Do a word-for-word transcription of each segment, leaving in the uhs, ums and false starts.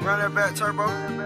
Run that back turbo.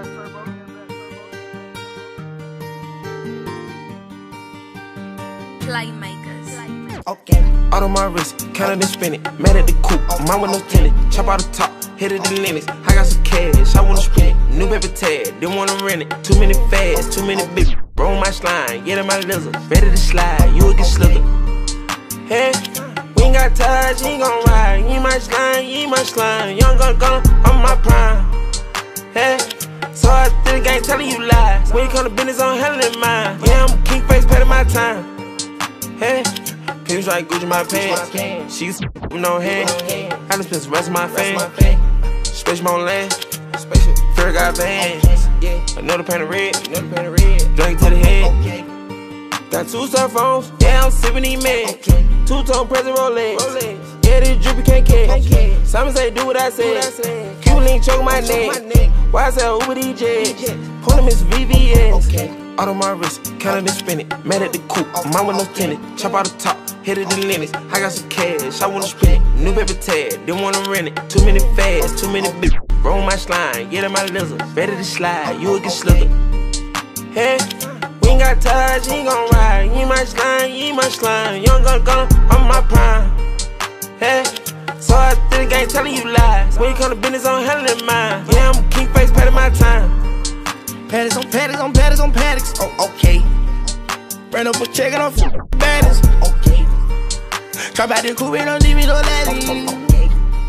Playmakers. Okay. Out on my wrist, counted and spin it. Mad at the coupe, mine with no tenant. Chop out the top, hit it the limits. I got some cash, I wanna spend it. New paper tag, didn't wanna rent it. Too many fads, too many bitches. Roll my slime, get in my lizard. Ready to slide, you will get slithered. Hey, we ain't got ties, you ain't gon' ride. You ain't my slime, you ain't my slime. Young gun gun, I'm my prime. Hey, so I think I ain't telling you lies. When you come to business, I'm handling mine. Yeah, I'm king face, pay my time. Hey, people try to Gucci my pants. She's with no hand. I just spent the rest of my fame. Spaceship on land. Fear got bands. Another pan of red. Drink to the head. Got two cell phones. Yeah, I'm sipping these meds. Two-tone present Rolex. Yeah, this drippy can't catch. Simon say do what I said. Cuban link choke my neck. Why I say Uber D J? Pull him his V V S. Out on my wrist, counted and spin it. Mad at the coupe, mine with no tenant. Chop out the top, hit it the limits. I got some cash, I wanna spend it. New paper tag, didn't wanna rent it. Too many fads, too many bitches. Roll my slime, get in my lizard. Ready to slide, you will get slithered. Hey, we ain't got ties, you ain't gon' ride. You ain't my slime, you ain't my slime. Young gun gun, I'm my prime. Hey, so I think I ain't telling you lies. When you come to business, I'm handling mine. Yeah, I'm king face, pay my time. Paddocks on paddocks on paddocks on paddocks. Oh, okay. Ran up a check and I'm f***ing baddest. Okay. Drop out the coupe and don't leave me no daddy. Okay.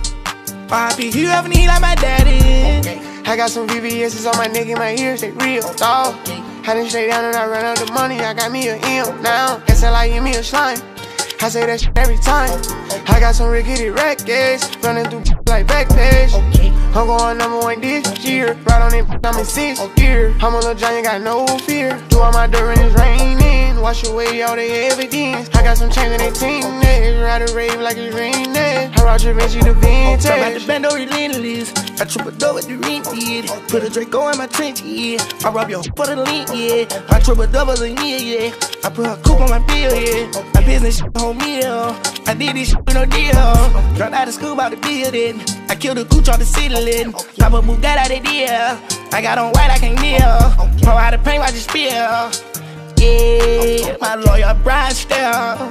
R I P, you ever need like my daddy. Okay. I got some V V S's on my neck and my ears, they real, dawg. Okay. Had to stay down and I ran out the money, I got me a M now. Guess I like me a slime. I say that shit every time. I got some rickety rackets running through like Backpage. Okay. I'm going number one this year. Right on it, I'm in sixth gear. I'm a little giant, got no fear. Do all my dirt when it's raining. Wash away all the evidence. I got some chains in they team neck. Ride a rave like it's raining. I route your Vinci the vintage. I'm about to bend over relentless. I triple double with the rent, yeah. Put a Draco in my trench, yeah. I rob your for the link, yeah. I triple double a year, yeah. I put a coupe on my bill, yeah. My business shit on me, yeah. I did this shit with no deal. Dropped out of school about the building. I killed a cooch on the ceiling. Pop a Bugatti out of deal. I got on white, I can't kneel. Pour out the paint, watch it spill. Yeah, my lawyer, Brian Stell.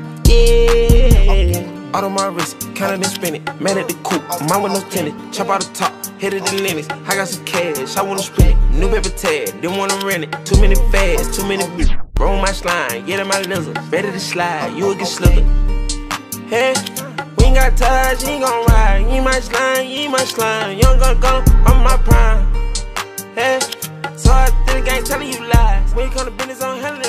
Yeah. Out on my wrist, counted and spin it. Mad at the coupe, mine with no tenant. Chop out the top, hit it the limits. I got some cash, I wanna spend it. New paper tag, didn't wanna rent it. Too many fads, too many bitches. Roll my slime, get in my lizard. Ready to slide, you will get slithered. Hey, we ain't got ties, you ain't gon' ride. You ain't my slime, you ain't my slime. Young gun gun, I'm my prime. Hey, so I think I ain't telling you lies. When you come to business, I'm handling